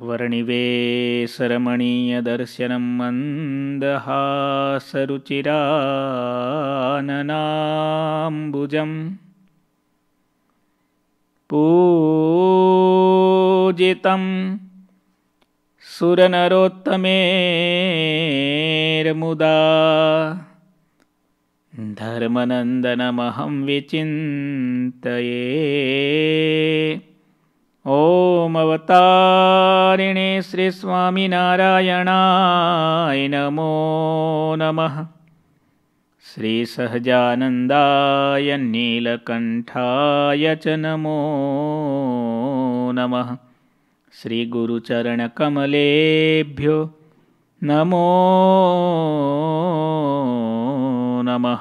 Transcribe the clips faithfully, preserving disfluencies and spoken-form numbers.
વર્ણિવેશરમણીયદર્શनं મन्दહાસરુચિરાનનાંબુજં પૂજિतं સુરનરોત્તમેર્મુદા ધર્મનંદનમહં વિચિંતયે. ઓમ અવતારિણે શ્રી સ્વામિનારાયણાય નમો નમઃ. શ્રી સહજાનંદાય નીલકંઠાય ચ નમો નમઃ. શ્રી ગુરુચરણકમલેભ્યો નમો નમઃ.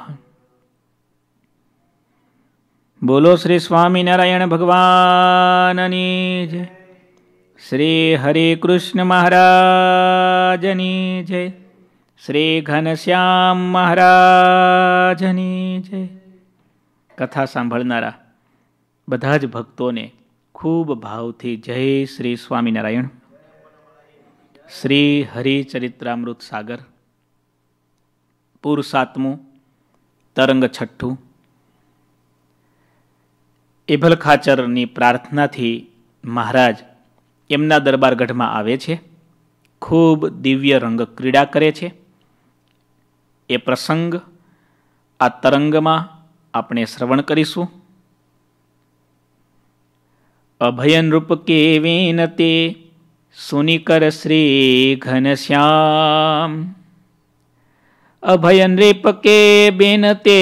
બોલો શ્રી સ્વામિનારાયણ ભગવાનની જય. શ્રી હરે કૃષ્ણ મહારાજની જય. શ્રી ઘનશ્યામ મહારાજની જય. કથા સાંભળનારા બધા જ ભક્તોને ખૂબ ભાવથી જય શ્રી સ્વામિનારાયણ. શ્રી હરિચરિત્રામૃત સાગર પૂર સાતમું, તરંગ છઠ્ઠું. એભલ ખાચરની પ્રાર્થનાથી મહારાજ એમના દરબારગઢમાં આવે છે. ખૂબ દિવ્ય રંગ ક્રીડા કરે છે. એ પ્રસંગ આ તરંગમાં આપણે શ્રવણ કરીશું. અભયન રૂપ કે વિનતે સુનિકર શ્રી ઘનશ્યામ. અભયન રેપ કે બેનતે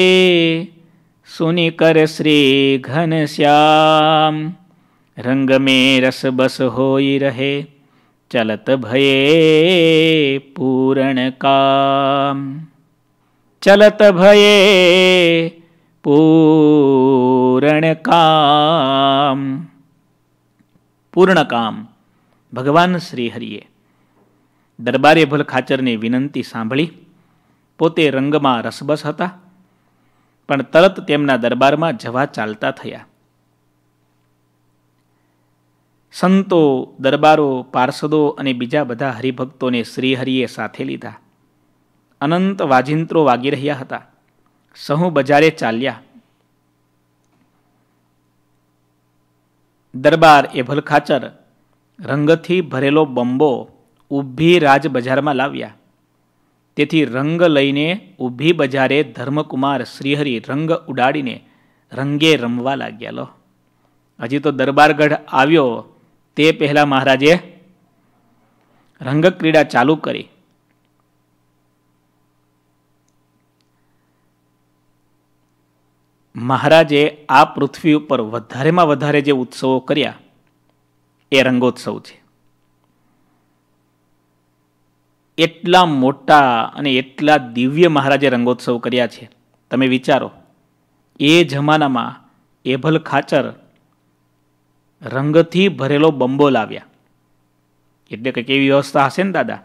સુનિકર શ્રી ઘનશ્યામ. રંગ में रस बस होई रहे चलत भये पूरण काम. चलत भये पूरण काम. પૂર્ણ કામ. ભગવાન શ્રી હરિએ દરબારી એભલ ખાચરની વિનંતી સાંભળી. પોતે રંગમાં રસબસ હતા, પણ તરત તેમના દરબારમાં જવા ચાલતા થયા. સંતો, દરબારો, પાર્ષદો અને બીજા બધા હરિભક્તોને શ્રીહરિએ સાથે લીધા. અનંત વાજિંત્રો વાગી રહ્યા હતા. સહુ બજારે ચાલ્યા. દરબાર એભલ ખાચર રંગથી ભરેલો બંબો ઊભી રાજ બજારમાં લાવ્યા. તેથી રંગ લઈને ઊભી બજારે ધર્મકુમાર શ્રીહરિ રંગ ઉડાડીને રંગે રમવા લાગ્યા. લો, હજી તો દરબારગઢ આવ્યો તે પહેલા મહારાજે રંગ ક્રીડા ચાલુ કરી. મહારાજે આ પૃથ્વી ઉપર વધારેમાં વધારે જે ઉત્સવો કર્યા એ રંગોત્સવ છે. એટલા મોટા અને એટલા દિવ્ય મહારાજે રંગોત્સવ કર્યા છે. તમે વિચારો, એ જમાનામાં એભલ ખાચર રંગથી ભરેલો બંબો લાવ્યા એટલે કે કેવી વ્યવસ્થા હશે ને દાદા.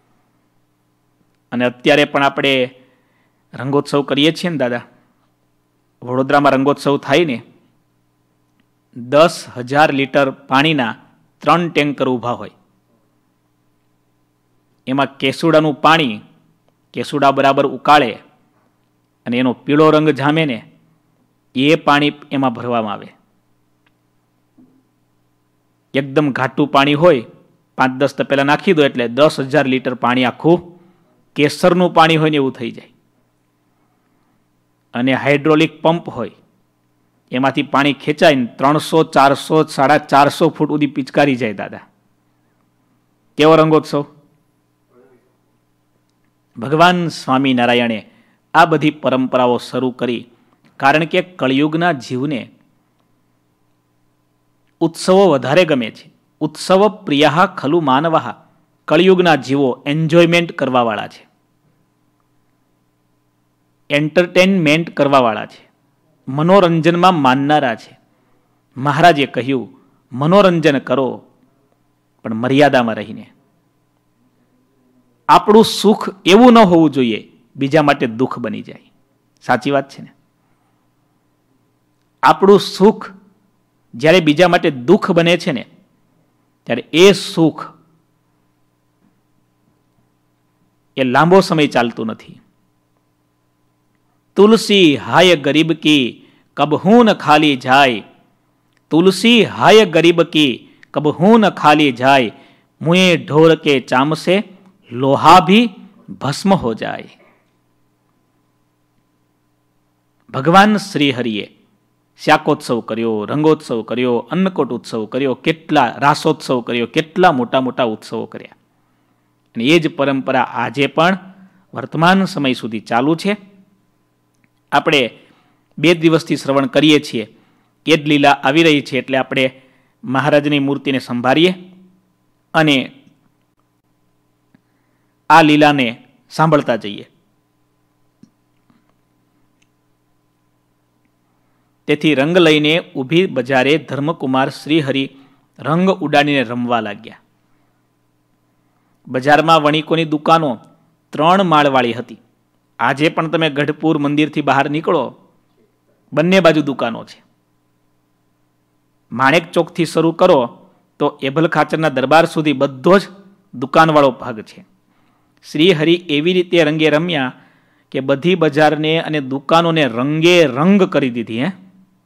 અને અત્યારે પણ આપણે રંગોત્સવ કરીએ છીએ ને દાદા. વડોદરામાં રંગોત્સવ થાય ને, દસ હજાર લીટર પાણીના ત્રણ ટેન્કર ઊભા હોય. એમાં કેસુડાનું પાણી કેસુડા બરાબર ઉકાળે અને એનો પીળો રંગ જામે ને એ પાણી એમાં ભરવામાં આવે. એકદમ ઘાટું પાણી હોય, પાંચ દસ તપેલા નાખી દો એટલે દસ હજાર લીટર પાણી આખું કેસરનું પાણી હોય ને એવું થઈ જાય. અને હાઇડ્રોલિક પંપ હોય, એમાંથી પાણી ખેંચાઈને ત્રણસો ચારસો સાડા ચારસો ફૂટ સુધી પિચકારી જાય. દાદા, કેવો રંગોત્સવ! ભગવાન સ્વામિનારાયણે આ બધી પરંપરાઓ શરૂ કરી. કારણ કે કળિયુગના જીવને ઉત્સવો વધારે ગમે છે. ઉત્સવ પ્રિયા ખલુ માનવાહ. કળિયુગના જીવો એન્જોયમેન્ટ કરવાવાળા છે, એન્ટરટેનમેન્ટ કરવાવાળા છે, મનોરંજનમાં માનનારા છે. મહારાજે કહ્યું, મનોરંજન કરો પણ મર્યાદામાં રહીને. આપણું સુખ એવું ન હોવું જોઈએ બીજા માટે દુઃખ બની જાય. સાચી વાત છે ને? આપણું સુખ જ્યારે બીજા માટે દુઃખ બને છે ને ત્યારે એ સુખ એ લાંબો સમય ચાલતું નથી. તુલસી હાય ગરીબ કી કબહૂ ન ખાલી જાય, તુલસી હાય ગરીબ કી કબહૂ ન ખાલી જાય, મુએ ઢોર કે ચામસે લોહા ભી ભસ્મ હો જાય. ભગવાન શ્રી હરિએ શાકોત્સવ કર્યો, રંગોત્સવ કર્યો, અન્નકોટ ઉત્સવ કર્યો, કેટલા રાસોત્સવ કર્યો, કેટલા મોટા મોટા ઉત્સવો કર્યા. અને એ જ પરંપરા આજે પણ વર્તમાન સમય સુધી ચાલુ છે. આપણે બે દિવસથી શ્રવણ કરીએ છીએ, એ જ લીલા આવી રહી છે, એટલે આપણે મહારાજની મૂર્તિને સંભાળીએ અને આ લીલાને સાંભળતા જઈએ. તેથી રંગ લઈને ઊભી બજારે ધર્મકુમાર શ્રીહરિ રંગ ઉડાડીને રમવા લાગ્યા. બજારમાં વણિકોની દુકાનો ત્રણ માળવાળી હતી. આજે પણ તમે ગઢપુર મંદિરથી બહાર નીકળો, બંને બાજુ દુકાનો છે. માણેક ચોકથી શરૂ કરો તો એભલ ખાચરના દરબાર સુધી બધો જ દુકાનવાળો ભાગ છે. શ્રીહરિ એવી રીતે રંગે રમ્યા કે બધી બજારને અને દુકાનોને રંગે રંગ કરી દીધી. હે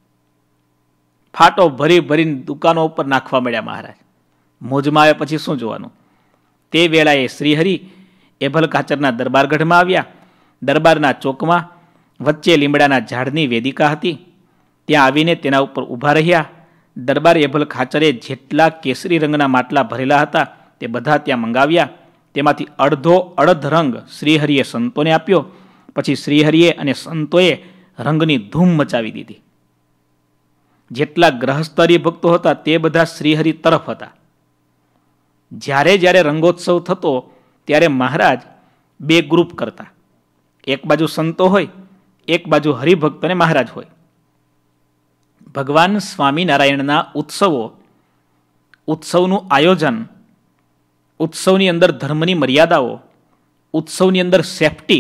ફાટો ભરી ભરીને દુકાનો ઉપર નાખવા મળ્યા મહારાજ. મોજમાં આવ્યા પછી શું જોવાનું. તે વેળાએ શ્રીહરિ એભલ ખાચરના દરબારગઢમાં આવ્યા. દરબારના ચોકમાં વચ્ચે લીમડાના ઝાડની વેદિકા હતી. ત્યાં આવીને તેના ઉપર ઊભા રહ્યા. દરબાર એભલ ખાચરે જેટલા કેસરી રંગના માટલા ભરેલા હતા તે બધા ત્યાં મંગાવ્યા. તેમાંથી અડધો અડધ રંગ શ્રીહરિએ સંતોને આપ્યો. પછી શ્રીહરિએ અને સંતોએ રંગની ધૂમ મચાવી દીધી. જેટલા ગ્રહસ્તરીય ભક્તો હતા તે બધા શ્રીહરિ તરફ હતા. જ્યારે જ્યારે રંગોત્સવ થતો ત્યારે મહારાજ બે ગ્રુપ કરતા. એક બાજુ સંતો હોય, એક બાજુ હરિભક્ત અને મહારાજ હોય. ભગવાન સ્વામિનારાયણના ઉત્સવો, ઉત્સવનું આયોજન, ઉત્સવની અંદર ધર્મની મર્યાદાઓ, ઉત્સવની અંદર સેફટી,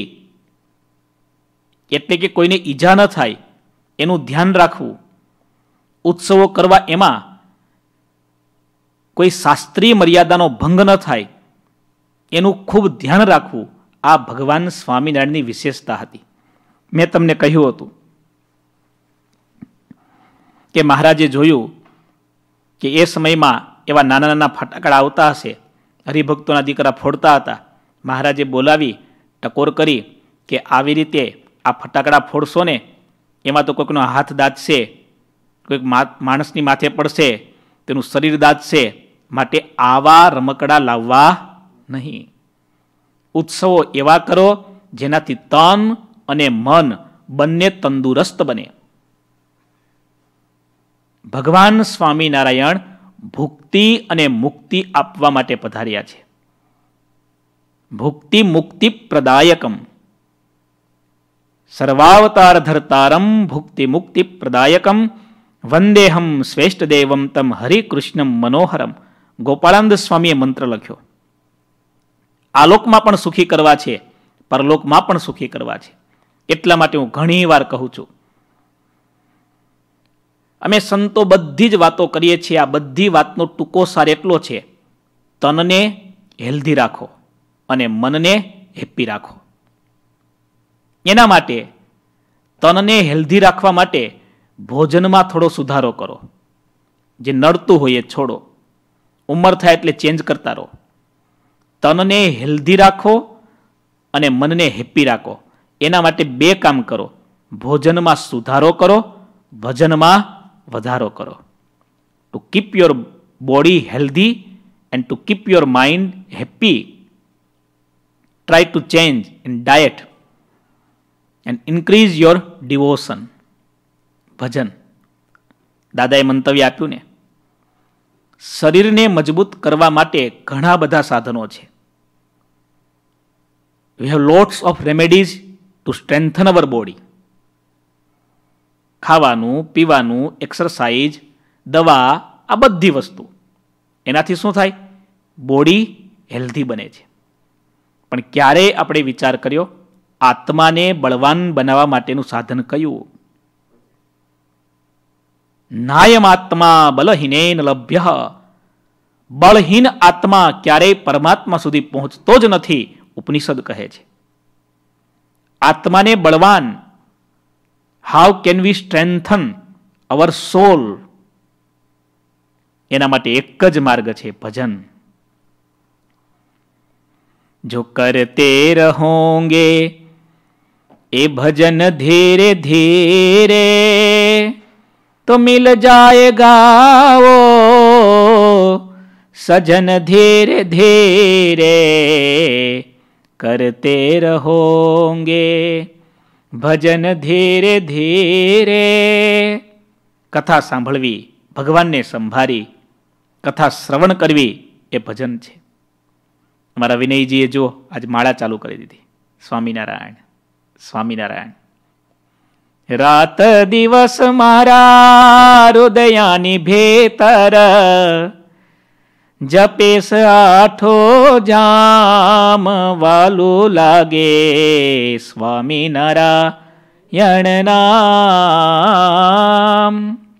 એટલે કે કોઈને ઈજા ન થાય એનું ધ્યાન રાખવું. ઉત્સવો કરવા એમાં કોઈ શાસ્ત્રીય મર્યાદાનો ભંગ ન થાય એનું ખૂબ ધ્યાન રાખવું, આ ભગવાન સ્વામિનારાયણની વિશેષતા હતી. મેં તમને કહ્યું હતું કે મહારાજે જોયું કે એ સમયમાં એવા નાના નાના ફટાકડા આવતા હશે, હરિભક્તોના દીકરા ફોડતા હતા. મહારાજે બોલાવી ટકોર કરી કે આવી રીતે આ ફટાકડા ફોડશો ને એમાં તો કોઈકનો હાથ દાઝશે, કોઈક માણસની માથે પડશે, તેનું શરીર દાઝશે, માટે આવા રમકડા લાવવા નહીં. ઉત્સવો એવા કરો જેનાથી તન અને મન બંને તંદુરસ્ત બને. ભગવાન સ્વામિનારાયણ ભુક્તિ અને મુક્તિ આપવા માટે પધાર્યા છે. ભુક્તિ મુક્તિ પ્રદાયકમ સર્વાવતાર ધર્તારમ ભુક્તિ મુક્તિ પ્રદાયકમ વંદેહમ શ્રેષ્ઠ દેવમ તમ હરિકૃષ્ણમ મનોહરમ. ગોપાળાનંદ સ્વામીએ મંત્ર લખ્યો. આલોકમાં પણ સુખી કરવા છે, પરલોકમાં પણ સુખી કરવા છે. એટલા માટે હું ઘણી વાર કહું છું, અમે સંતો બધી જ વાતો કરીએ છીએ. આ બધી વાતનો ટૂંકો સાર એટલો છે, તનને હેલ્ધી રાખો અને મનને હેપી રાખો. એના માટે તનને હેલ્ધી રાખવા માટે ભોજનમાં થોડો સુધારો કરો. જે નડતું હોય એ છોડો. ઉંમર થાય એટલે ચેન્જ કરતા રહો. તનને હેલ્ધી રાખો અને મનને હેપી રાખો. એના માટે બે કામ કરો. ભોજનમાં સુધારો કરો, ભજનમાં વધારો કરો. To keep your body healthy and to keep your mind happy, try to change in diet and increase your devotion. ભજન. દાદાએ મંતવ્ય આપ્યું ને, શરીરને મજબૂત કરવા માટે ઘણા બધા સાધનો છે. We have lots of remedies to strengthen our body. ખાવાનું, પીવાનું, એક્સરસાઇઝ, દવા, આ બધી વસ્તુ, એનાથી શું થાય? બોડી હેલ્ધી બને છે. પણ ક્યારેય આપણે વિચાર કર્યો આત્માને બળવાન બનાવવા માટેનું સાધન કયું? નાયમાત્મા બલહીનેન લભ્ય બળહીન આત્મા ક્યારેય પરમાત્મા સુધી પહોંચતો જ નથી, ઉપનિષદ કહે છે. આત્માને બળવાન, how can we strengthen our soul? એના માટે એક જ માર્ગ છે, ભજન. જો કરતે રહોંગે એ ભજન ધીરે ધીરે તો મિલ જાયેગા વો સજન ધીરે ધીરે કરતે રહોંગે ભજન ધીરે ધીરે. કથા સાંભળવી, ભગવાનને સંભાળી કથા શ્રવણ કરવી એ ભજન છે. અમારા વિનયજીએ જો આજ માળા ચાલુ કરી દીધી. સ્વામિનારાયણ સ્વામિનારાયણ. રાત દિવસ મારા હૃદયાની ભેતર જપેશ આઠો જામ વાલું લાગે સ્વામિનારાયણ નામ.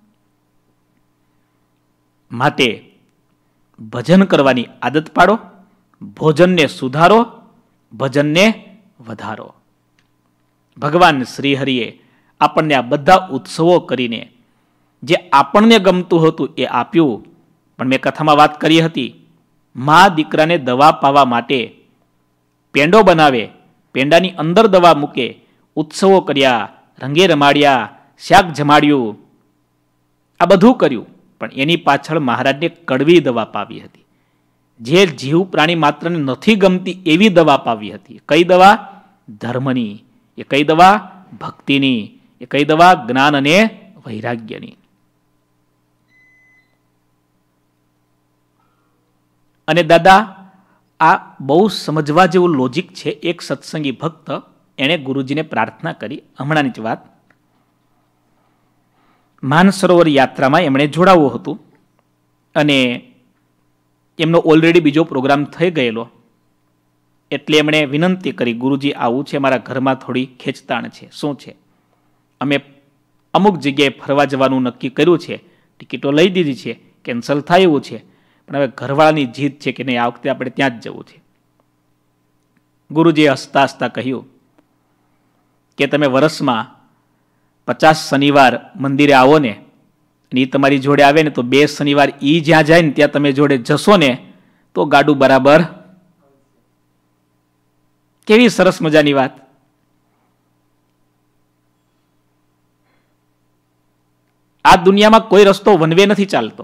માટે ભજન કરવાની આદત પાડો, ભોજનને સુધારો, ભજનને વધારો. ભગવાન શ્રીહરિએ આપણને આ બધા ઉત્સવો કરીને જે આપણને ગમતું હતું એ આપ્યું. પણ મેં કથામાં વાત કરી હતી, મા દીકરાને દવા પાવા માટે પેંડો બનાવે, પેંડાની અંદર દવા મૂકે, ઉત્સવો કર્યા, રંગે રમાડ્યા, શાક જમાડ્યું, આ બધું કર્યું. પણ એની પાછળ મહારાજને કડવી દવા પાવી હતી. જે જીવ પ્રાણી માત્રને નથી ગમતી એવી દવા પાવી હતી. કઈ દવા? ધર્મની. એ કઈ દવા? ભક્તિની. એ કઈ દવા? જ્ઞાન અને વૈરાગ્યની. અને દાદા, આ બહુ સમજવા જેવું લોજિક છે. એક સત્સંગી ભક્ત એણે ગુરુજીને પ્રાર્થના કરી, હમણાંની જ વાત. માનસરોવર યાત્રામાં એમણે જોડાવવું હતું અને એમનો ઓલરેડી બીજો પ્રોગ્રામ થઈ ગયેલો. એટલે એમણે વિનંતી કરી, ગુરુજી આવું છે, મારા ઘરમાં થોડી ખેંચતાણ છે. શું છે? અમે અમુક જગ્યાએ ફરવા જવાનું નક્કી કર્યું છે, ટિકિટો લઈ દીધી છે, કેન્સલ થાય એવું છે, પણ હવે ઘરવાળાની જીદ છે કે નહીં, આ વખતે આપણે ત્યાં જ જવું છે. ગુરુજીએ હસતા હસતા કહ્યું કે તમે વર્ષમાં પચાસ શનિવાર મંદિરે આવો ને, અને એ તમારી જોડે આવે ને, તો બે શનિવાર એ જ્યાં જાય ને ત્યાં તમે જોડે જશો ને તો ગાડું બરાબર. કેવી સરસ મજાની વાત. આ દુનિયામાં કોઈ રસ્તો વનવે નથી ચાલતો.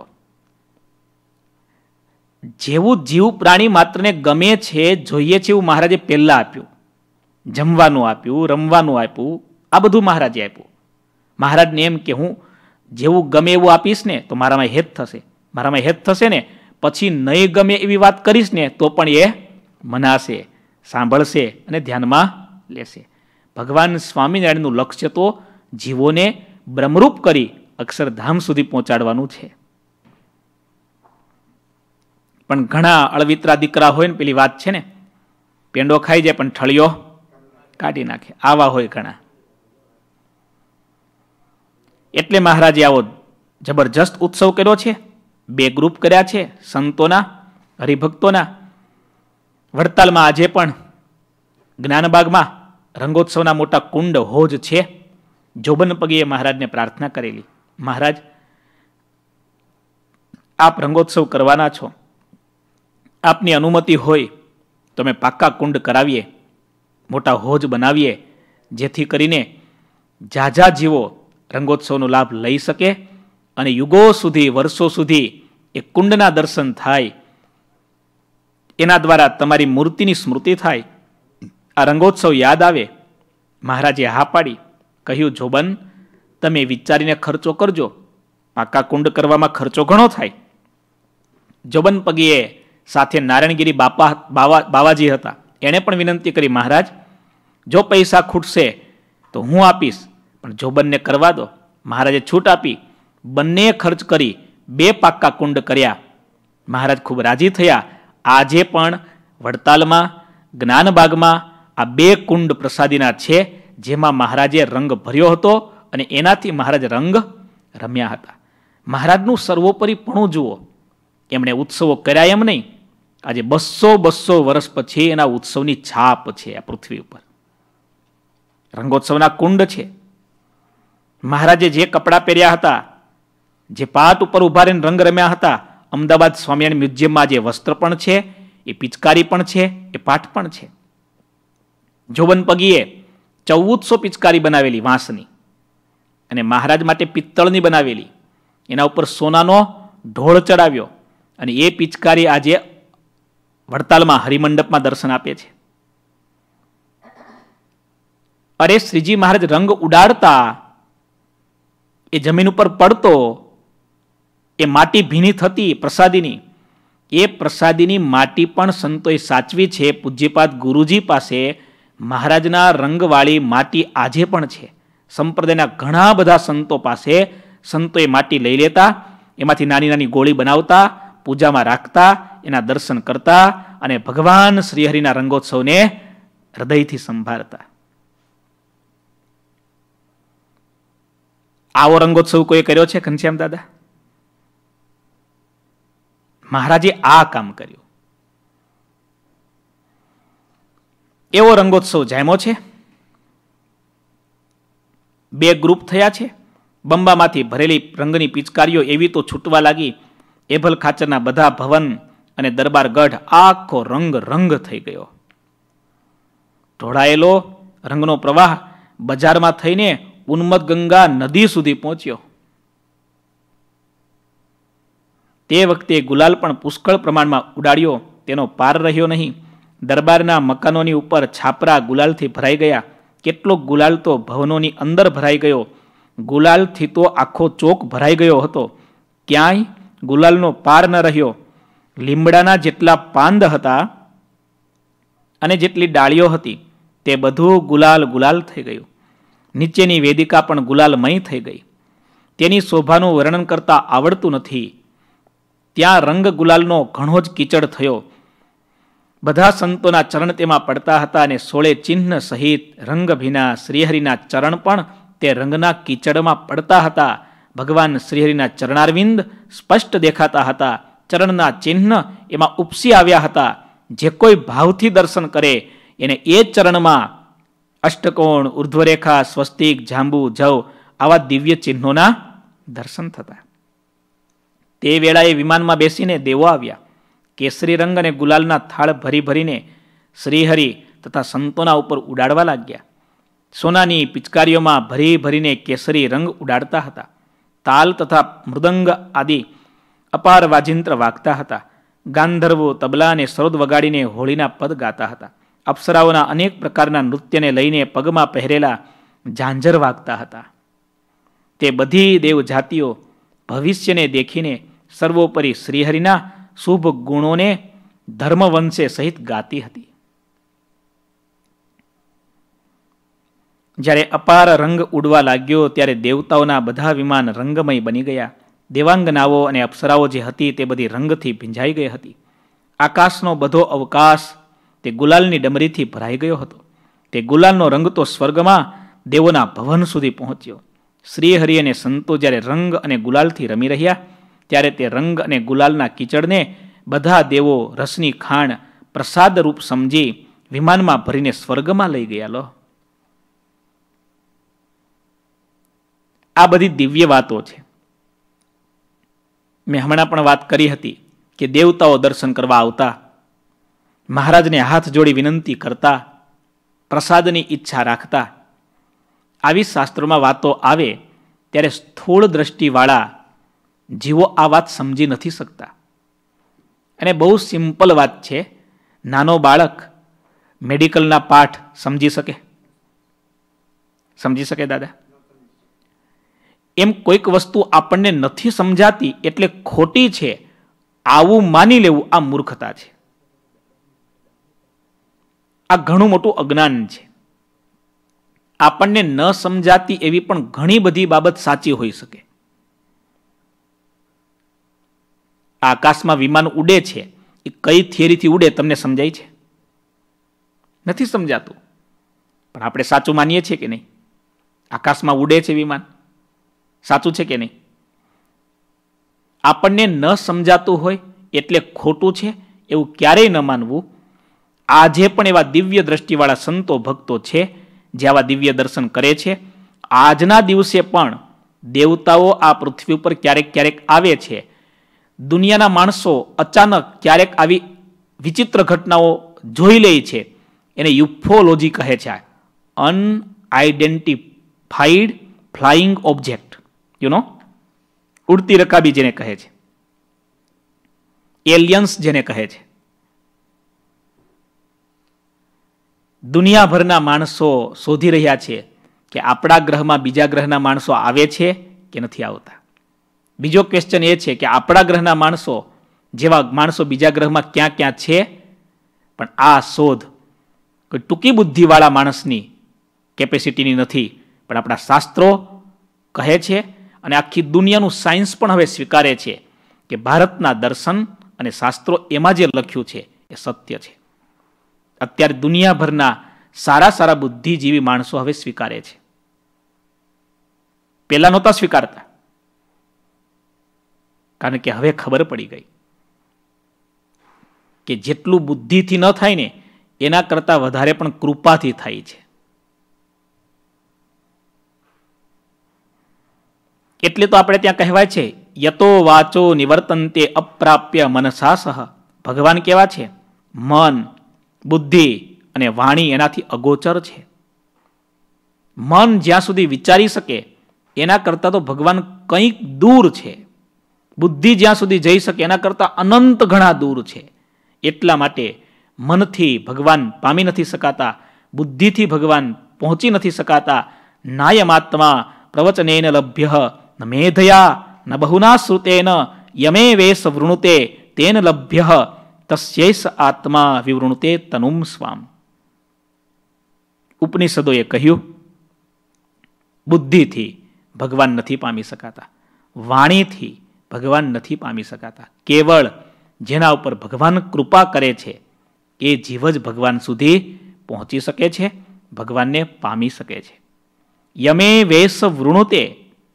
જેવું જીવ પ્રાણી માત્રને ગમે છે, જોઈએ છે, એવું મહારાજે પહેલા આપ્યું. જમવાનું આપ્યું, રમવાનું આપ્યું, આ બધું મહારાજે આપ્યું. મહારાજને એમ કે હું જેવું ગમે એવું આપીશ ને તો મારામાં હેત થશે, મારામાં હેત થશે ને પછી નહીં ગમે એવી વાત કરીશ ને તો પણ એ મનાશે, સાંભળશે અને ધ્યાનમાં લેશે. ભગવાન સ્વામિનારાયણનું લક્ષ્ય તો જીવોને બ્રહ્મરૂપ કરી અક્ષરધામ સુધી પહોંચાડવાનું છે. પણ ઘણા અળવિતરા દીકરા હોય ને, પેલી વાત છે ને, પેંડો ખાઈ જાય પણ ઠળિયો કાઢી નાખે, આવા હોય ઘણા. એટલે મહારાજે આવો જબરજસ્ત ઉત્સવ કર્યો છે. બે ગ્રુપ કર્યા છે, સંતોના, હરિભક્તોના. વડતાલમાં આજે પણ જ્ઞાનબાગમાં રંગોત્સવના મોટા કુંડ હોજ છે. જોબન પગીએ મહારાજને પ્રાર્થના કરેલી, મહારાજ આપ રંગોત્સવ કરવાના છો, આપની અનુમતિ હોય તો અમે પાક્કા કુંડ કરાવીએ, મોટા હોજ બનાવીએ, જેથી કરીને ઝાઝા જીવો રંગોત્સવનો લાભ લઈ શકે અને યુગો સુધી, વર્ષો સુધી એ કુંડના દર્શન થાય, એના દ્વારા તમારી મૂર્તિની સ્મૃતિ થાય, આ રંગોત્સવ યાદ આવે. મહારાજે હા પાડી. કહ્યું, જોબન તમે વિચારીને ખર્ચો કરજો, પાકા કુંડ કરવામાં ખર્ચો ઘણો થાય. જોબન પગીએ સાથે નારાયણગીરી બાપા બાવા બાવાજી હતા, એણે પણ વિનંતી કરી, મહારાજ જો પૈસા ખૂટશે તો હું આપીશ, પણ જોબનને કરવા દો. મહારાજે છૂટ આપી. બંને ખર્ચ કરી બે પાક્કા કુંડ કર્યા. મહારાજ ખૂબ રાજી થયા. આજે પણ વડતાલમાં જ્ઞાનબાગમાં આ બે કુંડ પ્રસાદીના છે, જેમાં મહારાજે રંગ ભર્યો હતો અને એનાથી મહારાજ રંગ રમ્યા હતા. મહારાજનું સર્વોપરીપણું જુઓ. એમણે ઉત્સવો કર્યા એમ નહીં, આજે બસો બસો વર્ષ પછી એના ઉત્સવની છાપ છે આ પૃથ્વી ઉપર. રંગોત્સવના કુંડ છે. મહારાજે જે કપડાં પહેર્યા હતા, જે પાટ ઉપર ઉભા રહીને રંગ રમ્યા હતા, અમદાવાદ સ્વામિનારાયણ મ્યુઝિયમમાં જે વસ્ત્ર પણ છે, એ પિચકારી પણ છે, એ પાઠ પણ છે. જોબન પગીએ ચૌદસો પિચકારી બનાવેલી વાંસની, અને મહારાજ માટે પિત્તળની બનાવેલી, એના ઉપર સોનાનો ઢોળ ચડાવ્યો, અને એ પિચકારી આજે વડતાલમાં હરિમંડપમાં દર્શન આપે છે. અરે શ્રીજી મહારાજ રંગ ઉડાડતા, એ જમીન ઉપર પડતો, એ માટી ભીની થતી પ્રસાદીની, એ પ્રસાદીની માટી પણ સંતોએ સાચવી છે. પૂજ્યપાદ ગુરુજી પાસે મહારાજના રંગવાળી માટી આજે પણ છે. સંપ્રદાયના ઘણા બધા સંતો પાસે સંતોએ માટી લઈ લેતા, એમાંથી નાની નાની ગોળી બનાવતા, પૂજામાં રાખતા, એના દર્શન કરતા, અને ભગવાન શ્રીહરિના રંગોત્સવને હૃદયથી સંભાળતા. આવો રંગોત્સવ કોઈ કર્યો છે ઘનશ્યામ દાદા? મહારાજે આ કામ કર્યું. એવો રંગોત્સવ જામ્યો છે. બે ગ્રુપ થયા છે. બંબામાંથી ભરેલી રંગની પિચકારીઓ એવી તો છૂટવા લાગી, એભલ ખાચરના બધા ભવન અને દરબાર ગઢ આખો રંગ રંગ થઈ ગયો. ઢોળાયેલો રંગનો પ્રવાહ બજારમાં થઈને ઉન્મત્ત ગંગા નદી સુધી પહોંચ્યો. તે વખતે ગુલાલ પણ પુષ્કળ પ્રમાણમાં ઉડાડ્યો, તેનો પાર રહ્યો નહીં. દરબારના મકાનોની ઉપર છાપરા ગુલાલથી ભરાઈ ગયા. કેટલોક ગુલાલ તો ભવનોની અંદર ભરાઈ ગયો. ગુલાલથી તો આખો ચોક ભરાઈ ગયો હતો. ક્યાંય ગુલાલનો પાર ન રહ્યો. લીમડાના જેટલા પાંદ હતા અને જેટલી ડાળીઓ હતી, તે બધું ગુલાલ ગુલાલ થઈ ગયું. નીચેની વેદિકા પણ ગુલાલમય થઈ ગઈ. તેની શોભાનું વર્ણન કરતા આવડતું નથી. ત્યાં રંગ ગુલાલનો ઘણો જ કીચડ થયો. બધા સંતોના ચરણ તેમાં પડતા હતા, અને સોળે ચિહ્ન સહિત રંગભીના શ્રીહરિના ચરણ પણ તે રંગના કીચડમાં પડતા હતા. ભગવાન શ્રીહરિના ચરણારવિંદ સ્પષ્ટ દેખાતા હતા. ચરણના ચિહ્ન એમાં ઉપસી આવ્યા હતા. જે કોઈ ભાવથી દર્શન કરે એને એ ચરણમાં અષ્ટકોણ, ઉર્ધ્વરેખા, સ્વસ્તિક, જાંબુ, જવ આવા દિવ્ય ચિહ્નોના દર્શન થતા. તે વેળાએ વિમાનમાં બેસીને દેવો આવ્યા. કેસરી રંગ અને ગુલાલના થાળ ભરી ભરીને શ્રીહરિ તથા સંતોના ઉપર ઉડાડવા લાગ્યા. સોનાની પિચકારીઓમાં ભરી ભરીને કેસરી રંગ ઉડાડતા હતા. તાલ તથા મૃદંગ આદિ અપાર વાજિંત્ર વાગતા હતા. ગાંધર્વો તબલા અને સરોદ વગાડીને હોળીના પદ ગાતા હતા. અપ્સરાઓના અનેક પ્રકારના નૃત્યને લઈને પગમાં પહેરેલા ઝાંઝર વાગતા હતા. તે બધી દેવ જાતિઓ ભવિષ્યને દેખીને સર્વોપરી શ્રીહરિના શુભ ગુણોને ધર્મવંશે સહિત ગાતી હતી. જ્યારે અપાર રંગ ઉડવા લાગ્યો ત્યારે દેવતાઓના બધા વિમાન રંગમય બની ગયા. દેવાંગનાઓ અને અપ્સરાઓ જે હતી તે બધી રંગથી ભીંજાઈ ગઈ હતી. આકાશનો બધો અવકાશ તે ગુલાલની ડમરીથી ભરાઈ ગયો હતો. તે ગુલાલનો રંગ તો સ્વર્ગમાં દેવોના ભવન સુધી પહોંચ્યો. શ્રીહરિ અને સંતો જ્યારે રંગ અને ગુલાલથી રમી રહ્યા, ત્યારે તે રંગ અને ગુલાલના કીચડને બધા દેવો રસની ખાણ પ્રસાદ રૂપ સમજી વિમાનમાં ભરીને સ્વર્ગમાં લઈ ગયા. લો, આ બધી દિવ્ય વાતો છે. મેં હમણાં પણ વાત કરી હતી કે દેવતાઓ દર્શન કરવા આવતા, મહારાજને હાથ જોડી વિનંતી કરતા, પ્રસાદની ઈચ્છા રાખતા. આવી શાસ્ત્રોમાં વાતો આવે ત્યારે સ્થૂળ દ્રષ્ટિવાળા જીવો આ વાત સમજી નથી શકતા. અને બહુ સિમ્પલ વાત છે. નાનો બાળક મેડિકલના પાઠ સમજી શકે? સમજી શકે દાદા? એમ કોઈક વસ્તુ આપણને નથી સમજાતી એટલે ખોટી છે આવું માની લેવું આ મૂર્ખતા છે. આ ઘણું મોટું અજ્ઞાન છે. આપણને ન સમજાતી એવી પણ ઘણી બધી બાબત સાચી હોઈ શકે. આકાશમાં વિમાન ઉડે છે, એ કઈ થિયરીથી ઉડે તમને સમજાય છે? નથી સમજાતું. પણ આપણે સાચું માનીએ છીએ કે નહીં? આકાશમાં ઉડે છે વિમાન, સાચું છે કે નહીં? આપણને ન સમજાતું હોય એટલે ખોટું છે એવું ક્યારેય ન માનવું. આજે પણ એવા દિવ્ય દ્રષ્ટિવાળા સંતો ભક્તો છે જે આવા દિવ્ય દર્શન કરે છે. આજના દિવસે પણ દેવતાઓ આ પૃથ્વી ઉપર ક્યારેક ક્યારેક આવે છે. દુનિયાના માણસો અચાનક ક્યારેક આવી વિચિત્ર ઘટનાઓ જોઈ લે છે. એને યુફોલોજી કહે છે. Unidentified flying object, you know, ઉડતી રકાબી જેને કહે છે, એલિયન્સ જેને કહે છે. દુનિયાભરના માણસો શોધી રહ્યા છે કે આપણા ગ્રહમાં બીજા ગ્રહના માણસો આવે છે કે નથી આવતા. બીજો ક્વેશ્ચન એ છે કે આપણા ગ્રહના માણસો જેવા માણસો બીજા ગ્રહમાં ક્યાં ક્યાં છે. પણ આ શોધ કોઈ ટૂંકી બુદ્ધિવાળા માણસની કેપેસિટીની નથી, પણ આપણા શાસ્ત્રો કહે છે અને આખી દુનિયાનું સાયન્સ પણ હવે સ્વીકારે છે કે ભારતના દર્શન અને શાસ્ત્રો એમાં જે લખ્યું છે એ સત્ય છે. અત્યારે દુનિયાભરના સારા સારા બુદ્ધિજીવી માણસો હવે સ્વીકારે છે. પહેલા નહોતા સ્વીકારતા, કારણ કે હવે ખબર પડી ગઈ કે જેટલું બુદ્ધિથી ન થાય ને એના કરતા વધારે પણ કૃપાથી થાય છે. એટલે તો આપણે ત્યાં કહેવાય છે યતો વાચો નિવર્તન્તે અપ્રાપ્ય મનસા સહ. ભગવાન કેવા છે? મન, બુદ્ધિ અને વાણી એનાથી અગોચર છે. મન જ્યાં સુધી વિચારી શકે એના કરતાં તો ભગવાન કંઈક દૂર છે. બુદ્ધિ જ્યાં સુધી જઈ શકે એના કરતાં અનંત ઘણા દૂર છે. એટલા માટે મનથી ભગવાન પામી નથી શકાતા, બુદ્ધિથી ભગવાન પહોંચી નથી શકાતા. નાયમાત્મા પ્રવચનેન લભ્ય ન મેધયા ન બહુના શ્રુતેન યમે વેશ વૃણુતે તેન લભ્ય તસ્યૈસ આત્મા વિવૃણુતે તનુમ સ્વામ. ઉપનિષદોએ કહ્યું બુદ્ધિથી ભગવાન નથી પામી શકાતા, વાણીથી ભગવાન નથી પામી શકાતા. કેવળ જેના ઉપર ભગવાન કૃપા કરે છે એ જીવ જ ભગવાન સુધી પહોંચી શકે છે, ભગવાનને પામી શકે છે. યમે વેશ વૃણુતે,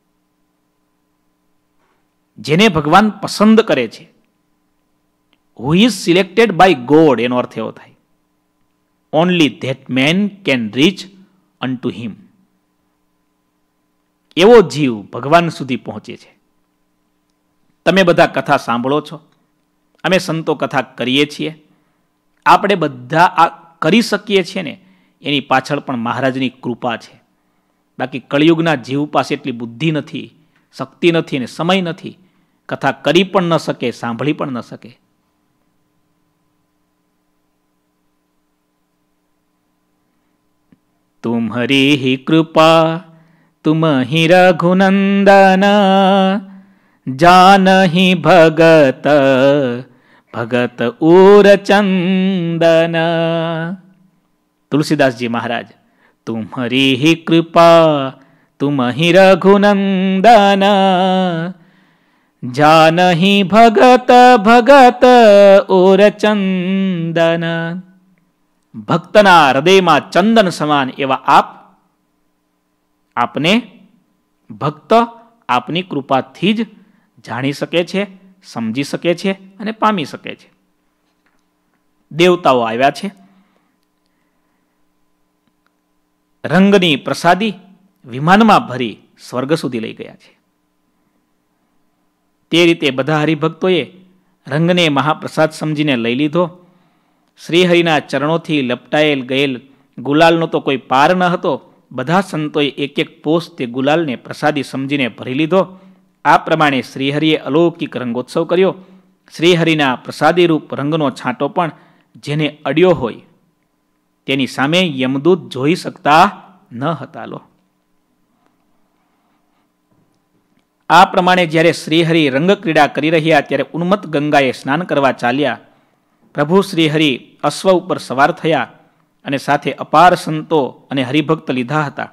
જેને ભગવાન પસંદ કરે છે. Who is selected by God, એનો અર્થ એવો થાય. Only that man can reach unto him. એવો જીવ ભગવાન સુધી પહોંચે છે. તમે બધા કથા સાંભળો છો, અમે સંતો કથા કરીએ છીએ. આપણે બધા આ કરી શકીએ છીએ ને એની પાછળ પણ મહારાજની કૃપા છે. બાકી કળિયુગના જીવ પાસે એટલી બુદ્ધિ નથી, શક્તિ નથી અને સમય નથી. કથા કરી પણ ન શકે, સાંભળી પણ ન શકે. તુમ્હરી હી કૃપા તુમ હી રઘુનંદન જાનહી ભગત ભગત ઉરચંદન. તુલસીદાસજી મહારાજ, તુમ્હરી હી કૃપા તુમ હી રઘુનંદન જાનહી ભગત ભગત ઉરચંદન. ભક્તના હૃદયમાં ચંદન સમાન એવા આપ, આપને ભક્ત આપની કૃપાથી જ જાણી શકે છે, સમજી શકે છે અને પામી શકે છે. દેવતાઓ આવ્યા છે, રંગની પ્રસાદી વિમાનમાં ભરી સ્વર્ગ સુધી લઈ ગયા છે. તે રીતે બધા હરિભક્તોએ રંગને મહાપ્રસાદ સમજીને લઈ લીધો. શ્રીહરિના ચરણોથી લપટાયેલ ગયેલ ગુલાલનો તો કોઈ પાર ન હતો. બધા સંતોએ એક એક પોસ તે ગુલાલને પ્રસાદી સમજીને ભરી લીધો. આ પ્રમાણે શ્રીહરિએ અલૌકિક રંગોત્સવ કર્યો. શ્રીહરિના પ્રસાદીરૂપ રંગનો છાંટો પણ જેને અડ્યો હોય તેની સામે યમદૂત જોઈ શકતા ન હતા. લો, આ પ્રમાણે જ્યારે શ્રીહરિ રંગક્રીડા કરી રહ્યા ત્યારે ઉન્મત્ત ગંગાએ સ્નાન કરવા ચાલ્યા. પ્રભુ શ્રીહરિ અશ્વ ઉપર સવાર થયા અને સાથે અપાર સંતો અને હરિભક્ત લીધા હતા.